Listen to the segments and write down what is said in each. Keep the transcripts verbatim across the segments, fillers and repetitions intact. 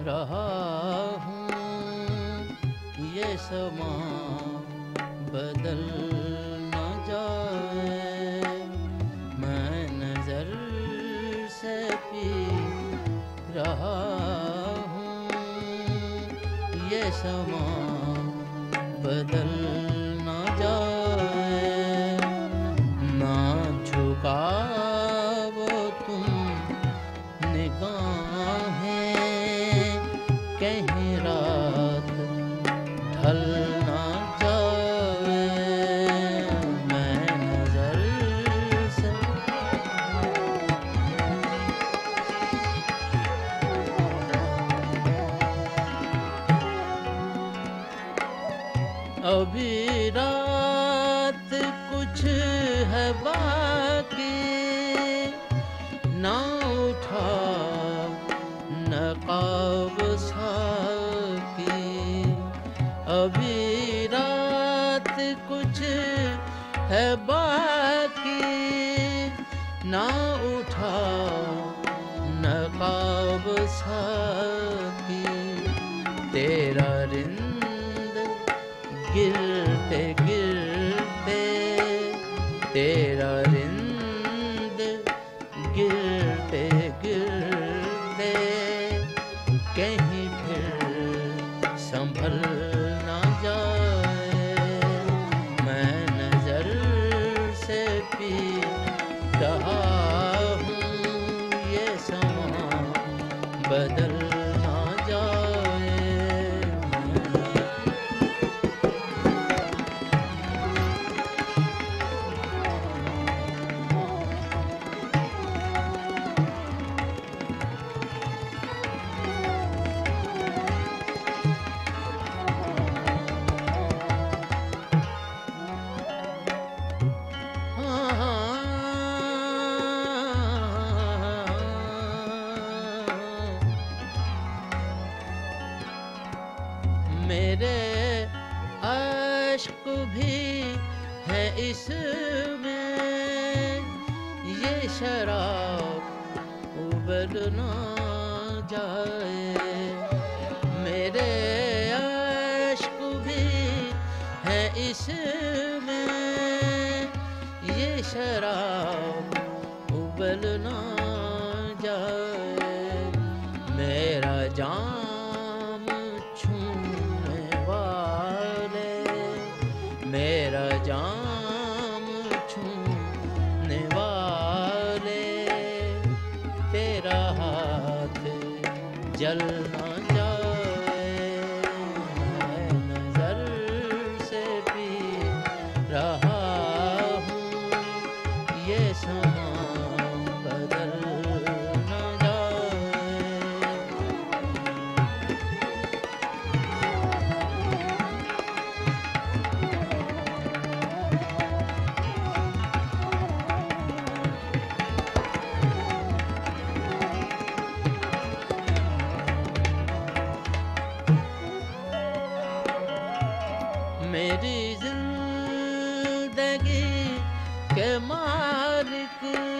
रहा हूँ, ये समा बदल न जाए। मैं नजर से पी रहा हूँ, ये समा बदल न जाए। ना झुकाओ तुम निगाहें, कहीं रात ढल ना जाए। मैं नजर से अभी रात कुछ है बाकी, ना उठा नकाब साकी। अभी रात कुछ है बाकी, ना उठा नकाब साकी। तेरा रिंद गिरते गिरते, तेरा रिंद गिरते गिरते, कहीं फिर संभल ना जाए। मैं नजर से पी रहा हूँ, ये समा बदल ना जाए। मेरे अश्क भी है इसमें, ये शराब उबल ना जाए। मेरे अश्क भी है इसमें, ये शराब उबल ना जाए। मेरा जाम छूने वाले, मेरा जाम छूने वाले, तेरा हाथ जल ना जाए। मैं नजर से पी रहा हूँ, ये समा बदल ना जाए। मेरी जिंदगी के मालिक,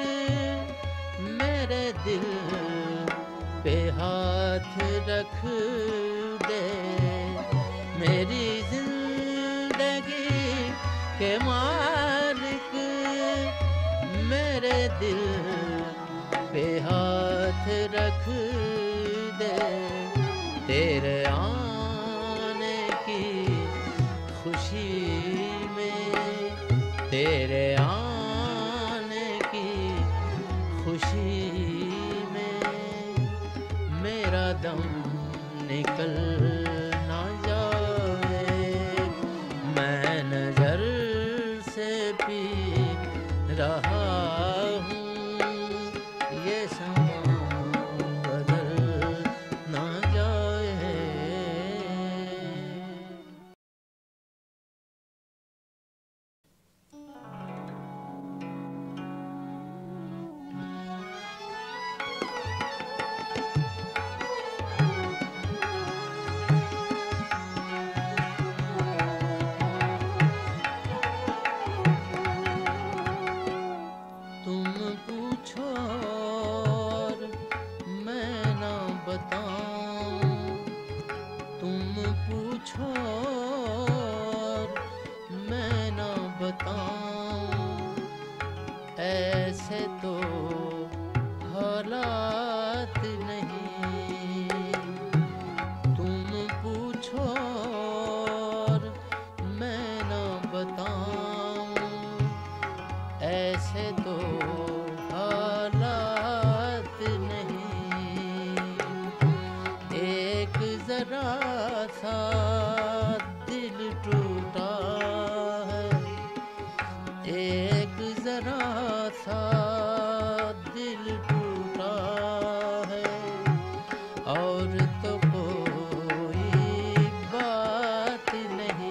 मेरे दिल पे हाथ रख दे। मेरी जिंदगी के मालिक, मेरे दिल पे हाथ रख दे। तेरे आने की खुशी में, तेरे आने की खुशी में, मेरा दम निकल ना जाए। मैं नजर से पी रहा हूँ, ये समा बदल ना जाए। पूछो मैं ना बताऊं, ऐसे तो हालात नहीं। तुम पूछो मैं ना बताऊं, ऐसे तो हालात नहीं। एक जरा सा दिल टूटा है, एक जरा सा दिल टूटा है, और तो कोई बात नहीं।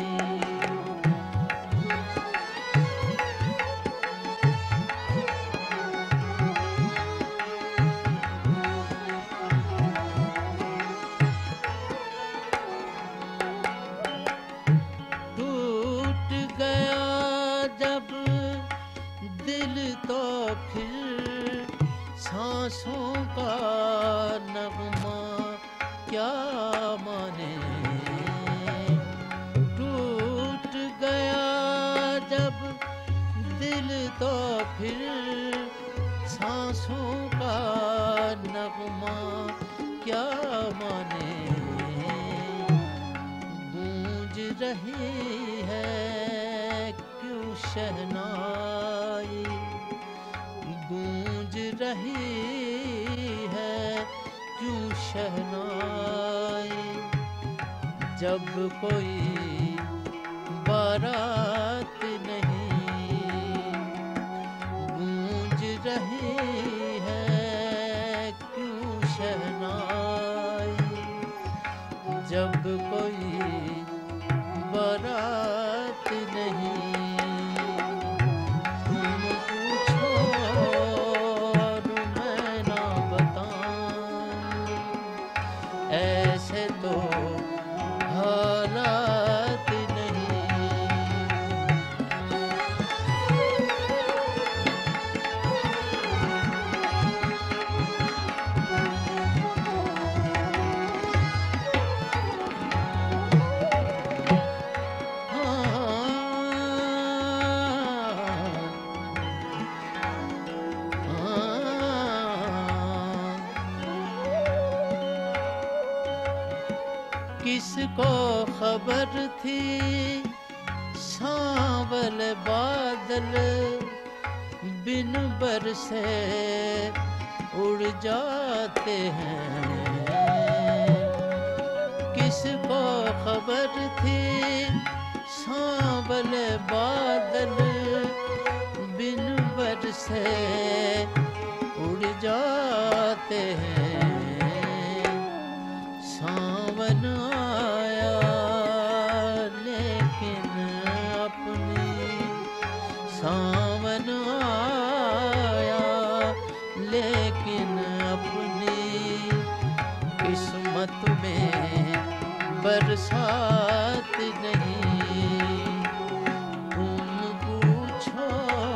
तो फिर सांसों का नगमा क्या माने। टूट गया जब दिल तो फिर सांसों का नगमा क्या माने। गूंज रही है क्यों शहनाई, गूंज रही है क्यों शहनाई, जब कोई बारात नहीं। गूंज रही है क्यों शहनाई, जब कोई बारात नहीं। ऐसे तो हालात नहीं। किसको खबर थी सांवल बादल बिन बरसे उड़ जाते हैं। किसको खबर थी सांवल बादल बिन बरसे उड़ जाते हैं। सावन आया लेकिन अपनी, सावन आया लेकिन अपनी किस्मत में बरसात नहीं। तुम पूछो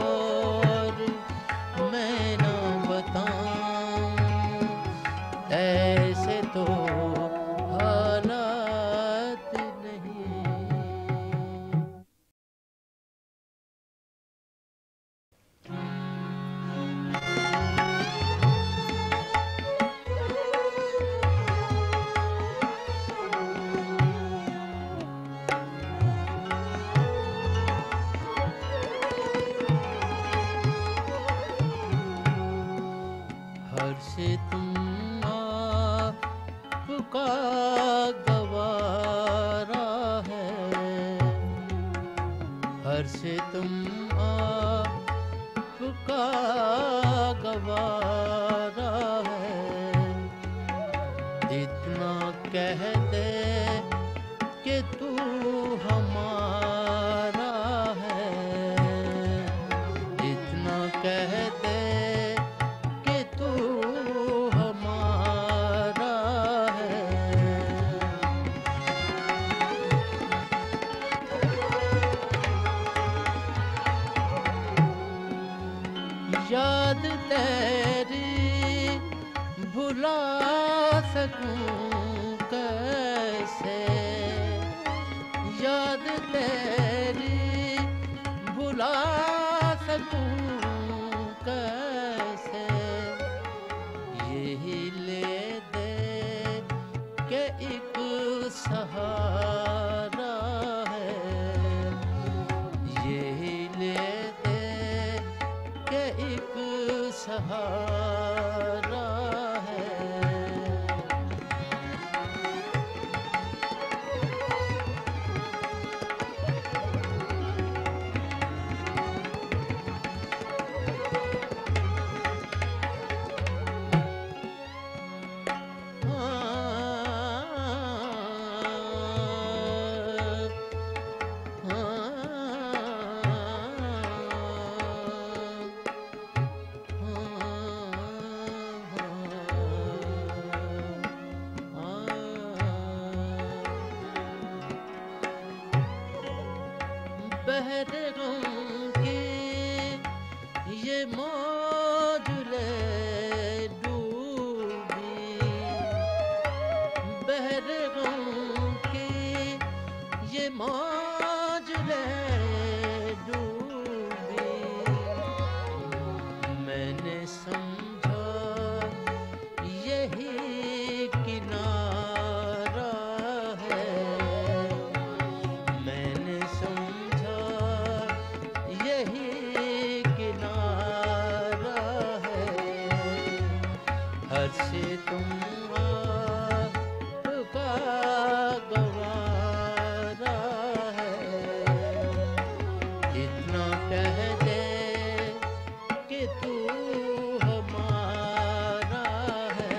मैं ना बताऊं, ऐसे तो हालात नहीं। हर से तुम आपका गवारा है, हर से तुम आपका गवारा है। इतना कह दे कि तू हमारा है, इतना कह दे याद तेरी भुला सकूं कैसे, सहारा है। बहरों की ये मौजले डूबी, बहरों की ये मौजले डूबी। मैंने समझा यही किनारा है, मैंने समझा यही किनारा है। हर से तुम आपका गवारा है। इतना कह दे कि तू हमारा है।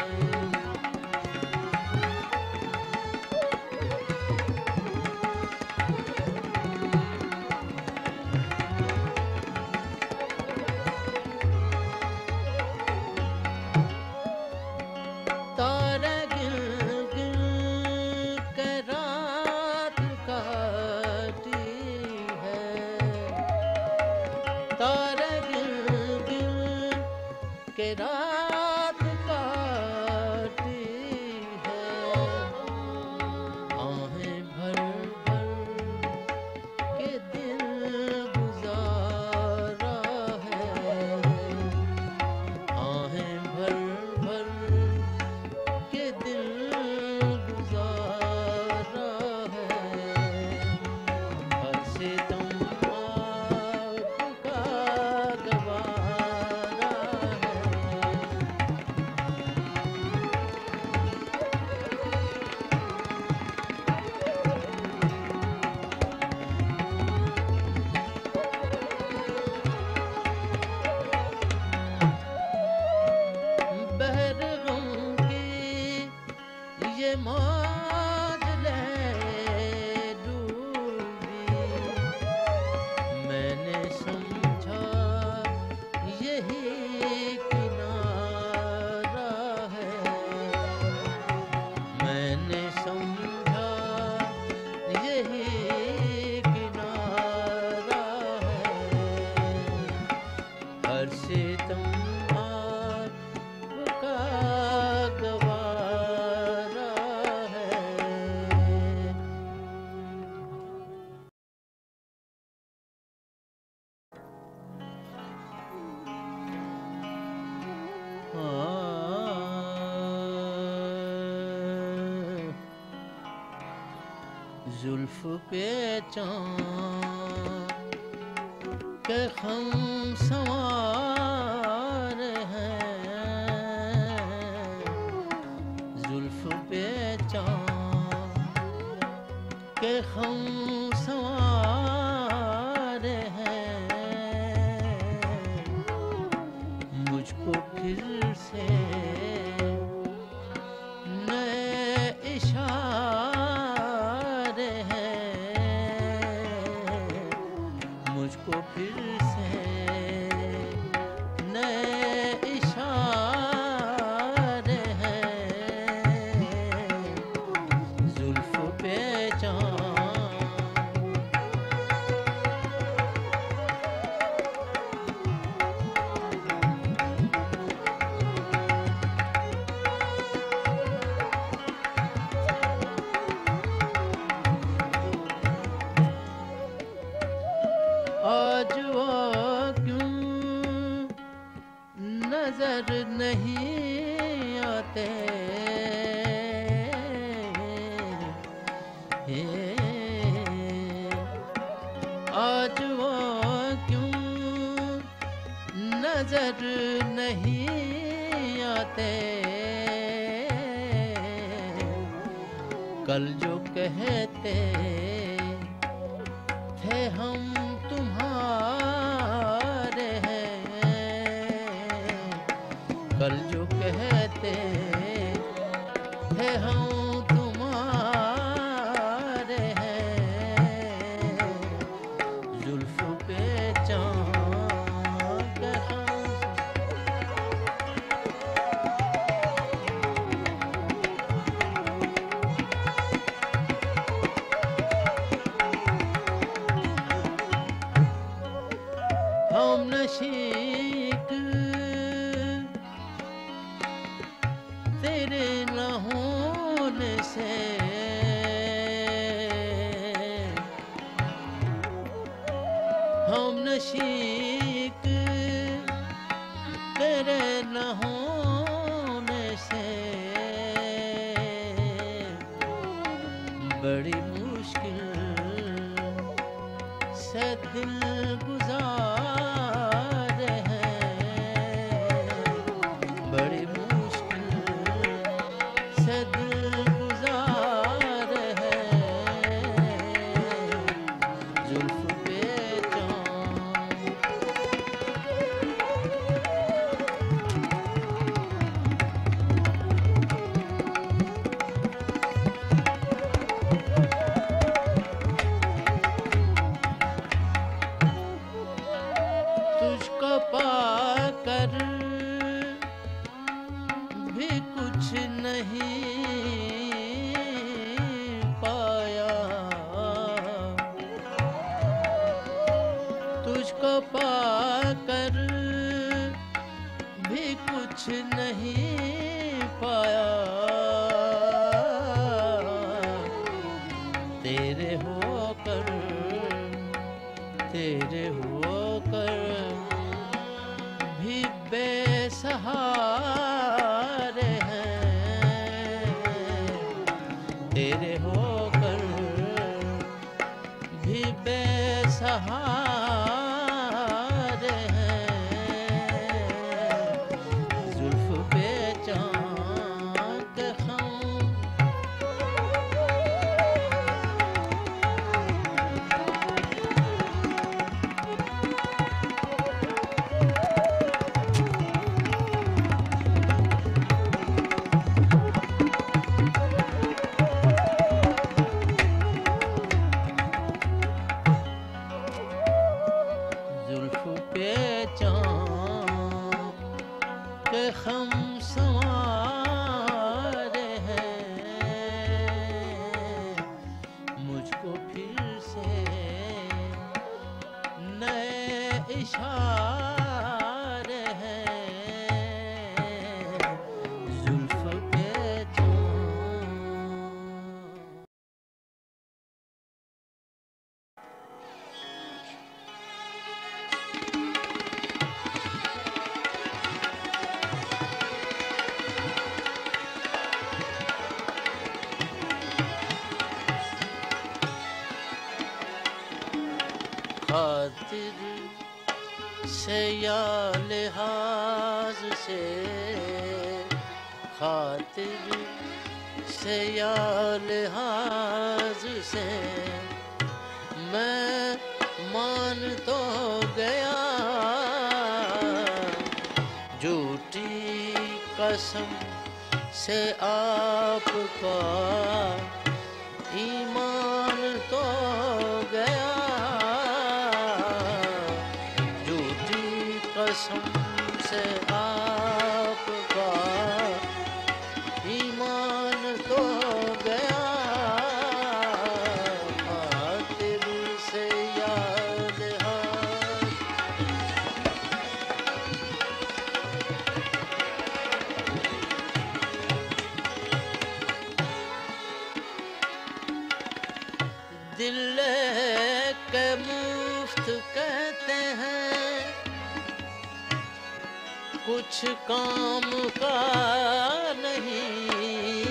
तारा गिल गिल के रात काटी है, तारा गिल गिल के रात काटी है। आहें भर भर के दिल गुजारा है, आहें भर भर के दिल गुजारा है। हर से तुम आपका गवारा है। बहरों की ये मौजले डूबी। मैंने समझा यही किनारा है, मैंने समझा यही किनारा है। हर से तुम आपका गवारा है। जुल्फ पे चाँद के हम सवार हैं, जुल्फ पे चाँद के हम सवार हैं। मुझको फिर से नए इशारे हैं, मुझको फिर से नए इशारे हैं। जुल्फ पे चाँद आज वो क्यों नजर नहीं आते, आज वो क्यों नजर नहीं आते, कल जो कहते थे हम तुम्हारे हैं, कल जो कहते थे हम तुम्हारे हैं, जुल्फों पे चाँद हम नशीक तेरे न होने से, हम नशीक तेरे न होने से, बड़ी मुश्किल से दिल गुजार है, बड़ी मुश्किल से दिल गुजार है, जुल्फ पे तुझको पाकर भी कुछ नहीं पाया, तुझको पाकर भी कुछ नहीं पाया, तेरे होकर तेरे होकर भी बेसहारे हैं, तेरे होकर भी बेसहारे हैं, जुल्फ पे चाँद हम के हम संवारे हैं, मुझको फिर से नए इशारे हैं, जुल्फ पे खातिर से या लिहाज से, खातिर से या लिहाज से मैं मान तो गया, झूठी कसम से आपका ईमान तो गया, कसम से आपका ईमान तो गया, खातिर से याद दिल के मुफ्त कहते हैं, कुछ काम का नहीं,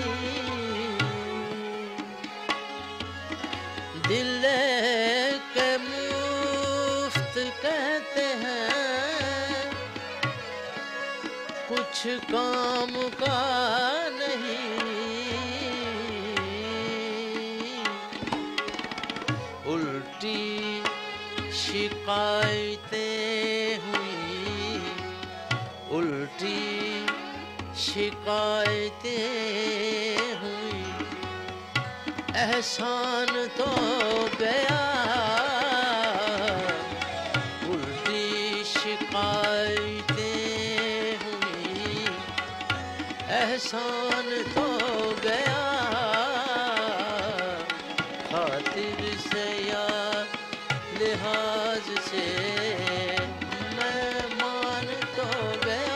दिल के मुफ्त कहते हैं, काम का नहीं, उल्टी शिकायतें हुई, उल्टी शिकायतें हुई, एहसान तो गया, उल्टी शिकायतें हुई, एहसान तो गया, खातिर से या लिहाज से मैं मान तो गया।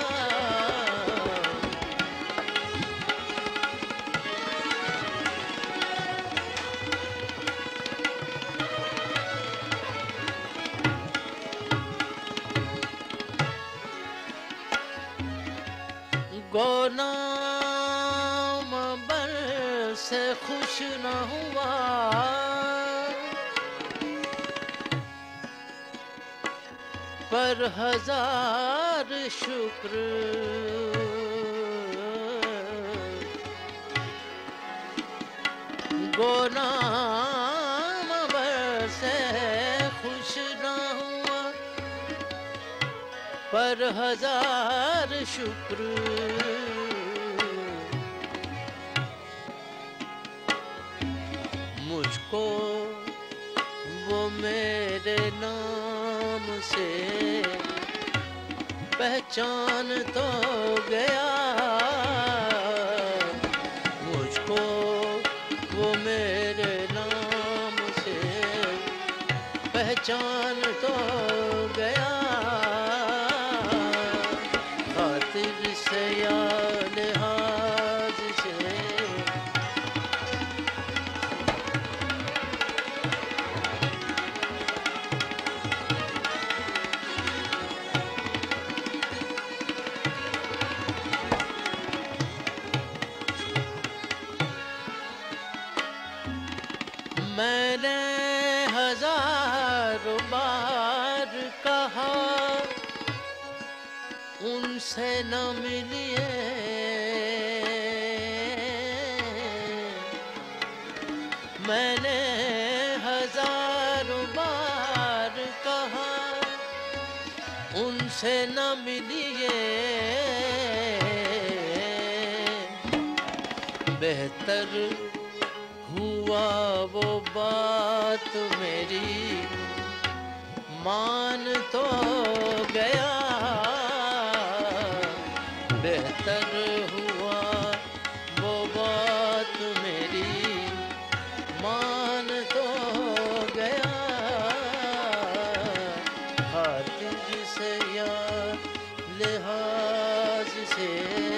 गोनाम बर से खुश न हुआ, पर हजार शुक्र, गोनाम बर से खुश न हुआ, पर हजार शुक्र, मुझको वो मेरे नाम से पहचान तो गया, मुझको वो मेरे नाम से पहचान तो गया, खातिर से या लिहाज से मैंने हजारों बार कहा उनसे न मिलिए, मैंने हजारों बार कहा उनसे न मिलिए, बेहतर हुआ वो बात मेरी मान तो गया, बेहतर हुआ वो बात मेरी मान तो गया, खातिर से या लिहाज से